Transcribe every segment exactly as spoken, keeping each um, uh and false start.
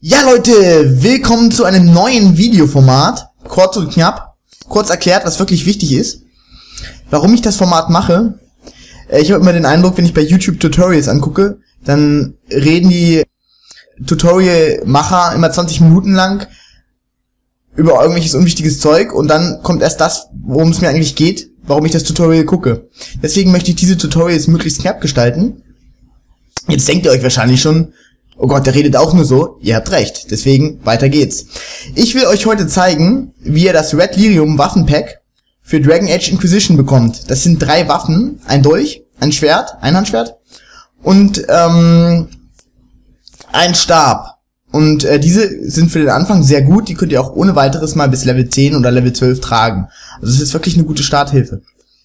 Ja Leute, willkommen zu einem neuen Videoformat. Kurz und knapp. Kurz erklärt, was wirklich wichtig ist. Warum ich das Format mache. Ich habe immer den Eindruck, wenn ich bei YouTube Tutorials angucke, dann reden die Tutorial-Macher immer zwanzig Minuten lang über irgendwelches unwichtiges Zeug und dann kommt erst das, worum es mir eigentlich geht, warum ich das Tutorial gucke. Deswegen möchte ich diese Tutorials möglichst knapp gestalten. Jetzt denkt ihr euch wahrscheinlich schon, oh Gott, der redet auch nur so. Ihr habt recht. Deswegen, weiter geht's. Ich will euch heute zeigen, wie ihr das Red Lyrium Waffenpack für Dragon Age Inquisition bekommt. Das sind drei Waffen. Ein Dolch, ein Schwert, Einhandschwert und ähm, ein Stab. Und äh, diese sind für den Anfang sehr gut. Die könnt ihr auch ohne weiteres mal bis Level zehn oder Level zwölf tragen. Also es ist wirklich eine gute Starthilfe.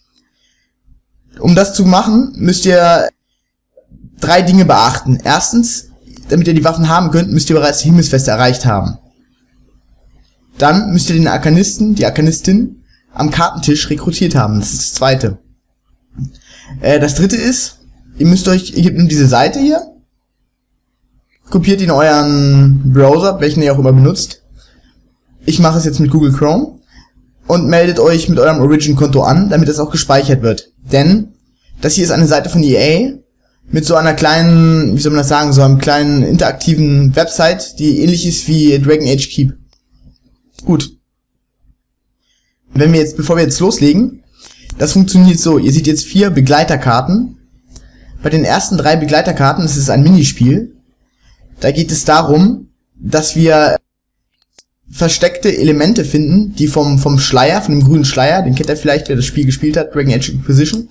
Um das zu machen, müsst ihr drei Dinge beachten. Erstens, damit ihr die Waffen haben könnt, müsst ihr bereits die Himmelsfeste erreicht haben. Dann müsst ihr den Arkanisten, die Arkanistin, am Kartentisch rekrutiert haben. Das ist das Zweite. Äh, das Dritte ist, ihr müsst euch, ihr gebt diese Seite hier, kopiert in euren Browser, welchen ihr auch immer benutzt. Ich mache es jetzt mit Google Chrome. Und meldet euch mit eurem Origin-Konto an, damit es auch gespeichert wird. Denn das hier ist eine Seite von E A, mit so einer kleinen, wie soll man das sagen, so einem kleinen interaktiven Website, die ähnlich ist wie Dragon Age Keep. Gut. Wenn wir jetzt, bevor wir jetzt loslegen, das funktioniert so. Ihr seht jetzt vier Begleiterkarten. Bei den ersten drei Begleiterkarten ist es ein Minispiel. Da geht es darum, dass wir versteckte Elemente finden, die vom, vom Schleier, von dem grünen Schleier, den kennt ihr vielleicht, wer das Spiel gespielt hat, Dragon Age Inquisition,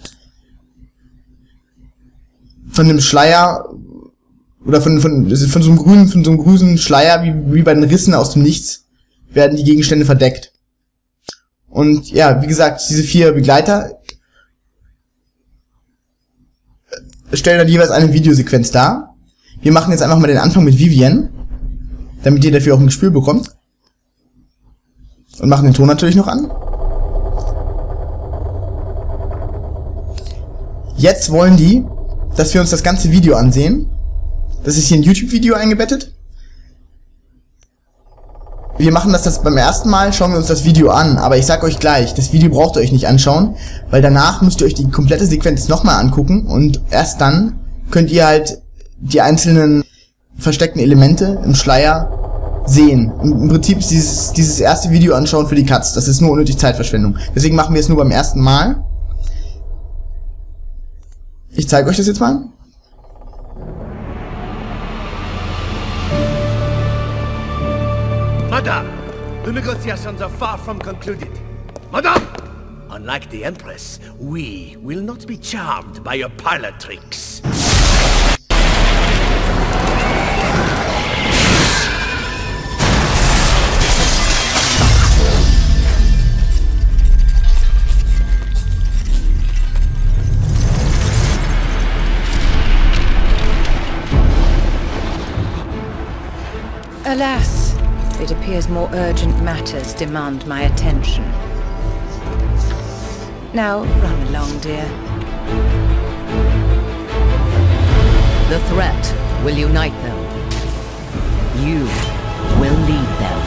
von dem Schleier oder von von von so einem grünen von so einem grünen Schleier wie wie bei den Rissen aus dem Nichts werden die Gegenstände verdeckt. Und ja, wie gesagt, diese vier Begleiter stellen dann jeweils eine Videosequenz dar. Wir machen jetzt einfach mal den Anfang mit Vivienne, damit ihr dafür auch ein Gespür bekommt. Und machen den Ton natürlich noch an. Jetzt wollen die, dass wir uns das ganze Video ansehen. Das ist hier ein YouTube-Video eingebettet. Wir machen das, das beim ersten Mal, schauen wir uns das Video an, aber ich sag euch gleich, das Video braucht ihr euch nicht anschauen, weil danach müsst ihr euch die komplette Sequenz nochmal angucken und erst dann könnt ihr halt die einzelnen versteckten Elemente im Schleier sehen. Im Prinzip ist dieses, dieses erste Video anschauen für die Katz. Das ist nur unnötig Zeitverschwendung. Deswegen machen wir es nur beim ersten Mal. Ich zeige euch das jetzt mal. Madame, the negotiations are far from concluded. Madame! Unlike the Empress, we will not be charmed by your parlor tricks. Alas, it appears more urgent matters demand my attention. Now, run along, dear. The threat will unite them. You will lead them.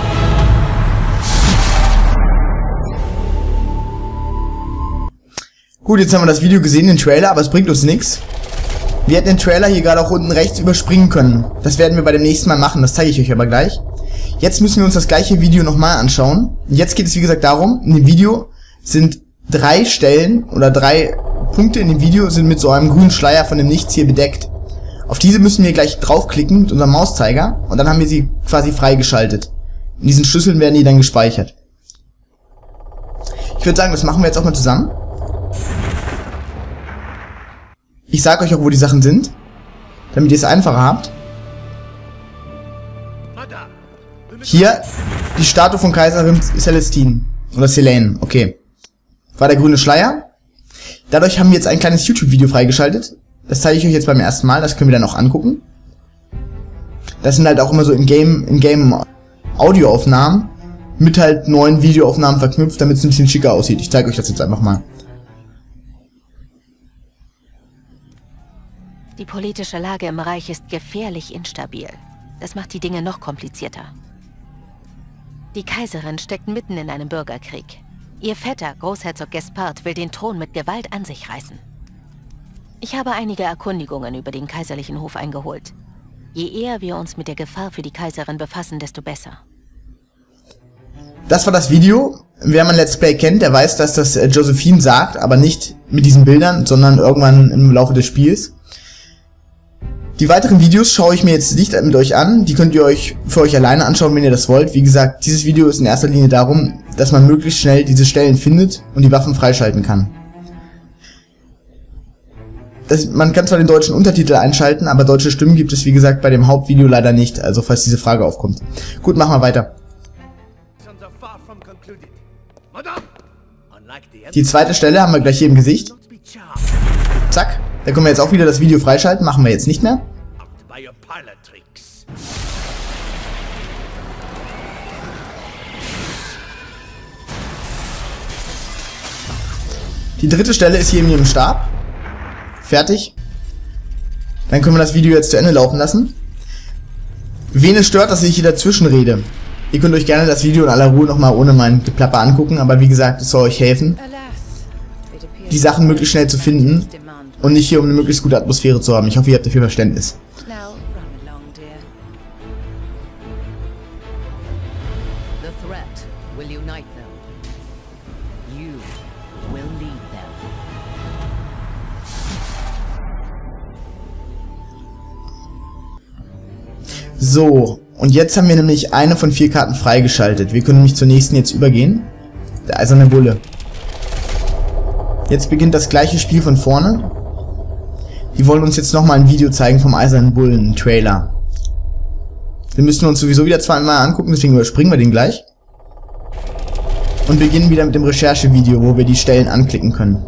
Gut, jetzt haben wir das Video gesehen, den Trailer, aber es bringt uns nichts. Wir hätten den Trailer hier gerade auch unten rechts überspringen können. Das werden wir bei dem nächsten Mal machen, das zeige ich euch aber gleich. Jetzt müssen wir uns das gleiche Video nochmal anschauen. Jetzt geht es wie gesagt darum, in dem Video sind drei Stellen oder drei Punkte in dem Video sind mit so einem grünen Schleier von dem Nichts hier bedeckt. Auf diese müssen wir gleich draufklicken mit unserem Mauszeiger und dann haben wir sie quasi freigeschaltet. In diesen Schlüsseln werden die dann gespeichert. Ich würde sagen, das machen wir jetzt auch mal zusammen. Ich sage euch auch, wo die Sachen sind, damit ihr es einfacher habt. Hier die Statue von Kaiserin Celestine oder Selene, okay. War der grüne Schleier. Dadurch haben wir jetzt ein kleines YouTube-Video freigeschaltet. Das zeige ich euch jetzt beim ersten Mal, das können wir dann auch angucken. Das sind halt auch immer so in-game in-game Audioaufnahmen mit halt neuen Videoaufnahmen verknüpft, damit es ein bisschen schicker aussieht. Ich zeige euch das jetzt einfach mal. Die politische Lage im Reich ist gefährlich instabil. Das macht die Dinge noch komplizierter. Die Kaiserin steckt mitten in einem Bürgerkrieg. Ihr Vetter, Großherzog Gaspard, will den Thron mit Gewalt an sich reißen. Ich habe einige Erkundigungen über den kaiserlichen Hof eingeholt. Je eher wir uns mit der Gefahr für die Kaiserin befassen, desto besser. Das war das Video. Wer mein Let's Play kennt, der weiß, dass das Josephine sagt, aber nicht mit diesen Bildern, sondern irgendwann im Laufe des Spiels. Die weiteren Videos schaue ich mir jetzt nicht mit euch an. Die könnt ihr euch für euch alleine anschauen, wenn ihr das wollt. Wie gesagt, dieses Video ist in erster Linie darum, dass man möglichst schnell diese Stellen findet und die Waffen freischalten kann. Das, man kann zwar den deutschen Untertitel einschalten, aber deutsche Stimmen gibt es wie gesagt bei dem Hauptvideo leider nicht, also falls diese Frage aufkommt. Gut, machen wir weiter. Die zweite Stelle haben wir gleich hier im Gesicht. Zack, da können wir jetzt auch wieder das Video freischalten, machen wir jetzt nicht mehr. Die dritte Stelle ist hier in ihrem Stab. Fertig. Dann können wir das Video jetzt zu Ende laufen lassen. Wen es stört, dass ich hier dazwischen rede. Ihr könnt euch gerne das Video in aller Ruhe nochmal ohne mein Geplapper angucken, aber wie gesagt, es soll euch helfen, die Sachen möglichst schnell zu finden und nicht hier um eine möglichst gute Atmosphäre zu haben. Ich hoffe, ihr habt dafür Verständnis. The threat will unite them. You will lead them. So, und jetzt haben wir nämlich eine von vier Karten freigeschaltet. Wir können nämlich zur nächsten jetzt übergehen. Der eiserne Bulle. Jetzt beginnt das gleiche Spiel von vorne. Die wollen uns jetzt nochmal ein Video zeigen vom eisernen Bullen, einen Trailer. Den müssen wir uns sowieso wieder zweimal angucken, deswegen überspringen wir den gleich. Und beginnen wieder mit dem Recherchevideo, wo wir die Stellen anklicken können.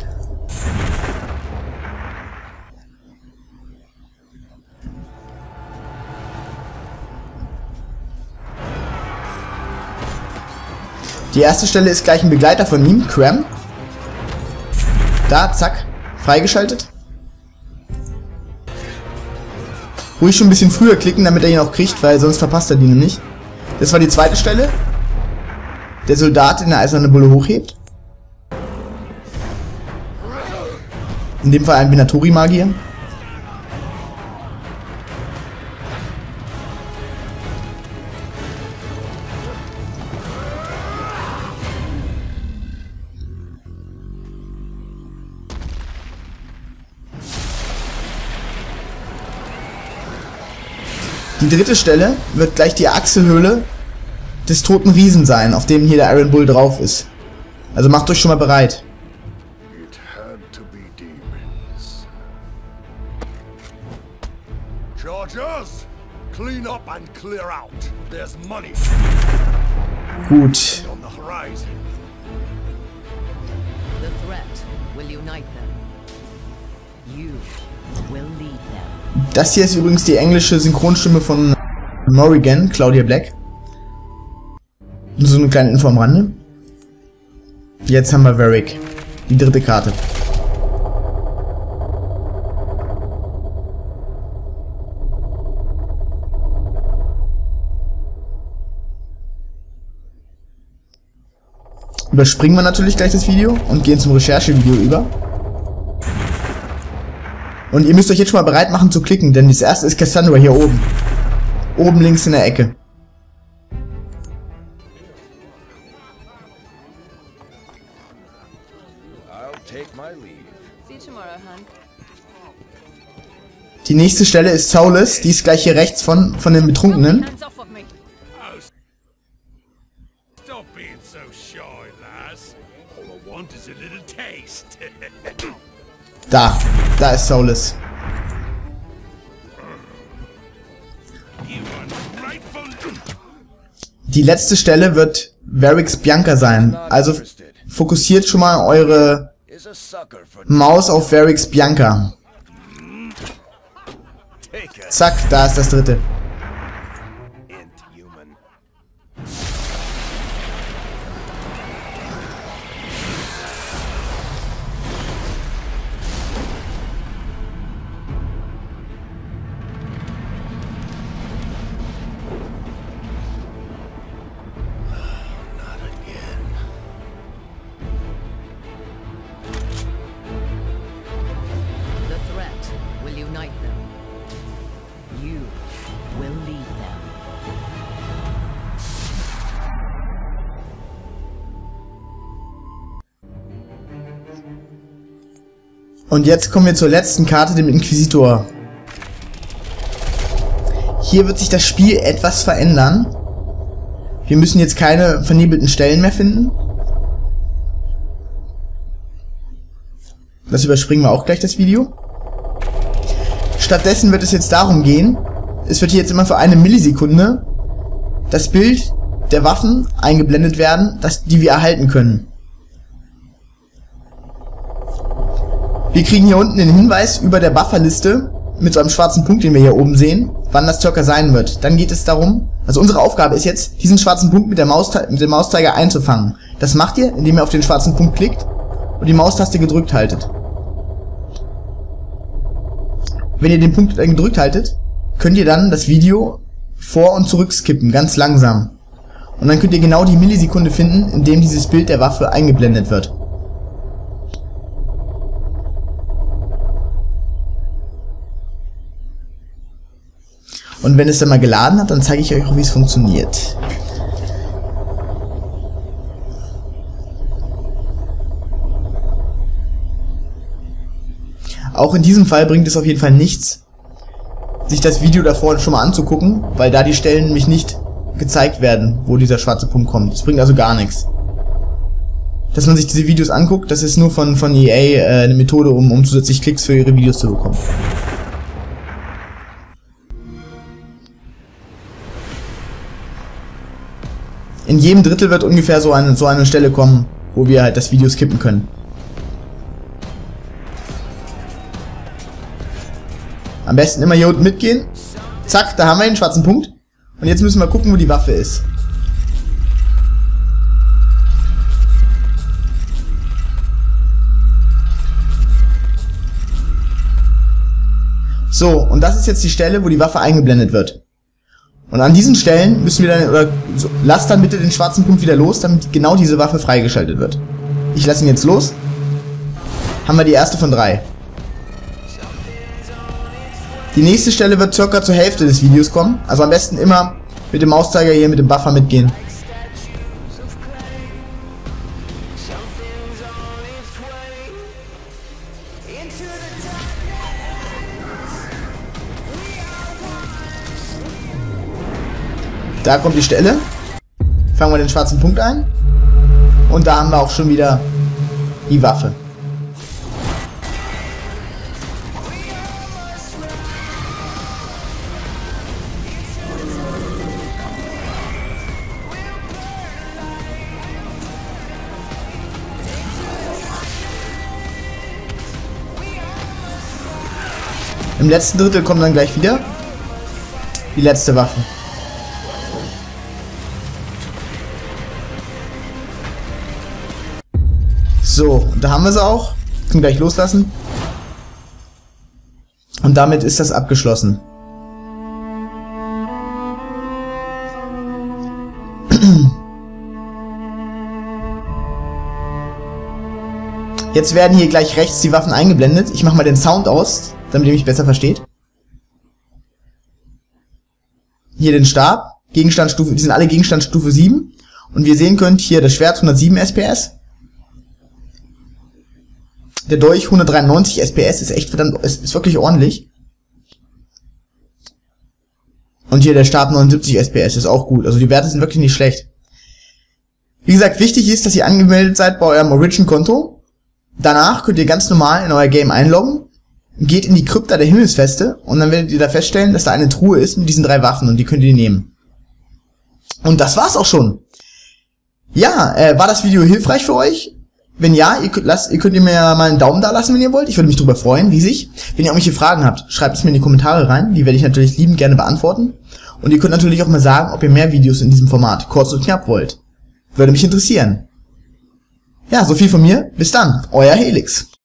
Die erste Stelle ist gleich ein Begleiter von ihm, Cram. Da, zack, freigeschaltet. Ruhig schon ein bisschen früher klicken, damit er ihn auch kriegt, weil sonst verpasst er die nämlich. Das war die zweite Stelle. Der Soldat, den der eiserne Bulle hochhebt. In dem Fall ein Venatori-Magier. Die dritte Stelle wird gleich die Achselhöhle des toten Riesen sein, auf dem hier der Iron Bull drauf ist. Also macht euch schon mal bereit. It had to be demons. Chargers, clean up and clear out. There's money Gut. on the horizon. The threat will unite them. You will lead them. Das hier ist übrigens die englische Synchronstimme von Morrigan, Claudia Black. Nur so eine kleine Info am Rande. Jetzt haben wir Varric, die dritte Karte. Überspringen wir natürlich gleich das Video und gehen zum Recherchevideo über. Und ihr müsst euch jetzt schon mal bereit machen zu klicken, denn das erste ist Cassandra hier oben. Oben links in der Ecke. Die nächste Stelle ist Saulus, die ist gleich hier rechts von, von den Betrunkenen. Da, da ist Saulus. Die letzte Stelle wird Varric's Bianca sein, also fokussiert schon mal eure Maus auf Varric's Bianca. Zack, da ist das dritte. will unite them. You will lead them. Und jetzt kommen wir zur letzten Karte, dem Inquisitor. Hier wird sich das Spiel etwas verändern. Wir müssen jetzt keine vernebelten Stellen mehr finden. Das überspringen wir auch gleich, das Video. Stattdessen wird es jetzt darum gehen, es wird hier jetzt immer für eine Millisekunde das Bild der Waffen eingeblendet werden, das, die wir erhalten können. Wir kriegen hier unten den Hinweis über der Bufferliste mit so einem schwarzen Punkt, den wir hier oben sehen, wann das circa sein wird. Dann geht es darum, also unsere Aufgabe ist jetzt, diesen schwarzen Punkt mit, der Mauste mit dem Mauszeiger einzufangen. Das macht ihr, indem ihr auf den schwarzen Punkt klickt und die Maustaste gedrückt haltet. Wenn ihr den Punkt dann gedrückt haltet, könnt ihr dann das Video vor- und zurück skippen, ganz langsam. Und dann könnt ihr genau die Millisekunde finden, in dem dieses Bild der Waffe eingeblendet wird. Und wenn es dann mal geladen hat, dann zeige ich euch auch, wie es funktioniert. Auch in diesem Fall bringt es auf jeden Fall nichts, sich das Video davor schon mal anzugucken, weil da die Stellen nämlich nicht gezeigt werden, wo dieser schwarze Punkt kommt. Das bringt also gar nichts. Dass man sich diese Videos anguckt, das ist nur von, von E A äh, eine Methode, um, um zusätzlich Klicks für ihre Videos zu bekommen. In jedem Drittel wird ungefähr so eine, so eine Stelle kommen, wo wir halt das Video skippen können. Am besten immer hier unten mitgehen. Zack, da haben wir den schwarzen Punkt. Und jetzt müssen wir gucken, wo die Waffe ist. So, und das ist jetzt die Stelle, wo die Waffe eingeblendet wird. Und an diesen Stellen müssen wir dann, oder so, lasst dann bitte den schwarzen Punkt wieder los, damit genau diese Waffe freigeschaltet wird. Ich lasse ihn jetzt los. Haben wir die erste von drei. Die nächste Stelle wird circa zur Hälfte des Videos kommen. Also am besten immer mit dem Mauszeiger hier mit dem Buffer mitgehen. Da kommt die Stelle. Fangen wir den schwarzen Punkt ein. Und da haben wir auch schon wieder die Waffe. Im letzten Drittel kommt dann gleich wieder die letzte Waffe. So, da haben wir sie auch. Können gleich loslassen. Und damit ist das abgeschlossen. Jetzt werden hier gleich rechts die Waffen eingeblendet. Ich mache mal den Sound aus, damit ihr mich besser versteht. Hier den Stab. Gegenstandstufe, die sind alle Gegenstandsstufe sieben. Und wie ihr sehen könnt, hier das Schwert hundertsieben S P S. Der Dolch hundertdreiundneunzig S P S, ist echt verdammt, ist, ist wirklich ordentlich. Und hier der Stab neunundsiebzig S P S, ist auch gut. Also die Werte sind wirklich nicht schlecht. Wie gesagt, wichtig ist, dass ihr angemeldet seid bei eurem Origin-Konto. Danach könnt ihr ganz normal in euer Game einloggen, geht in die Krypta der Himmelsfeste und dann werdet ihr da feststellen, dass da eine Truhe ist mit diesen drei Waffen und die könnt ihr nehmen. Und das war's auch schon. Ja, äh, war das Video hilfreich für euch? Wenn ja, ihr könnt, lasst, ihr könnt ihr mir mal einen Daumen da lassen, wenn ihr wollt. Ich würde mich drüber freuen, riesig. Wenn ihr irgendwelche Fragen habt, schreibt es mir in die Kommentare rein. Die werde ich natürlich liebend gerne beantworten. Und ihr könnt natürlich auch mal sagen, ob ihr mehr Videos in diesem Format, kurz und knapp, wollt. Würde mich interessieren. Ja, so viel von mir. Bis dann. Euer Helix.